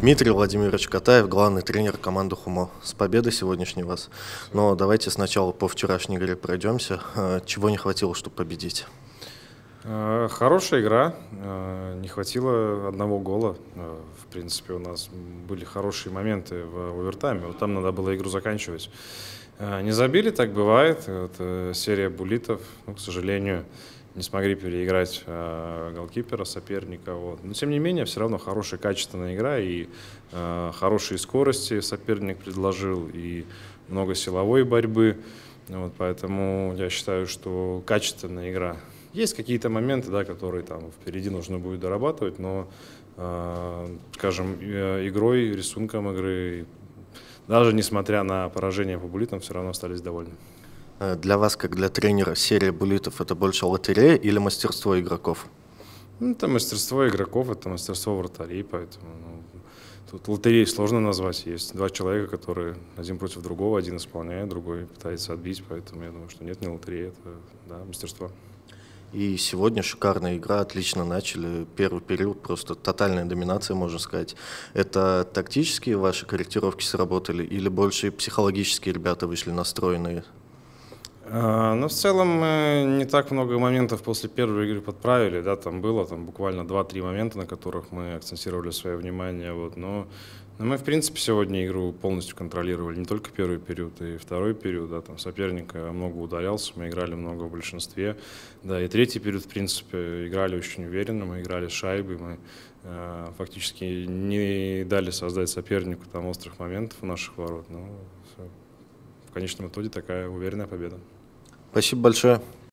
Дмитрий Владимирович Катаев, главный тренер команды «Хумо». С победой сегодняшней вас. Но давайте сначала по вчерашней игре пройдемся. Чего не хватило, чтобы победить? Хорошая игра. Не хватило одного гола. В принципе, у нас были хорошие моменты в овертайме. Вот там надо было игру заканчивать. Не забили, так бывает. Это серия буллитов. К сожалению, не смогли переиграть голкипера соперника. Но тем не менее, все равно хорошая, качественная игра. И хорошие скорости соперник предложил, и много силовой борьбы. Поэтому я считаю, что качественная игра. Есть какие-то моменты, да, которые там впереди нужно будет дорабатывать, но, скажем, игрой, рисунком игры, даже несмотря на поражение по буллитам, все равно остались довольны. Для вас, как для тренера, серия буллитов – это больше лотерея или мастерство игроков? Это мастерство игроков, это мастерство вратарей, поэтому тут лотереей сложно назвать. Есть два человека, которые один против другого, один исполняет, другой пытается отбить, поэтому я думаю, что нет, не лотерея, это мастерство. И сегодня шикарная игра, отлично начали. Первый период, просто тотальная доминация, можно сказать. Это тактические ваши корректировки сработали или больше психологические ребята вышли настроенные? В целом не так много моментов после первой игры подправили, да, там было буквально 2-3 момента, на которых мы акцентировали свое внимание, но мы, в принципе, сегодня игру полностью контролировали, не только первый период, и второй период, да, там соперник много ударялся, мы играли много в большинстве, да, и третий период, в принципе, играли очень уверенно, мы играли с шайбой, мы фактически не дали создать сопернику там острых моментов у наших ворот, но в конечном итоге такая уверенная победа. Спасибо большое.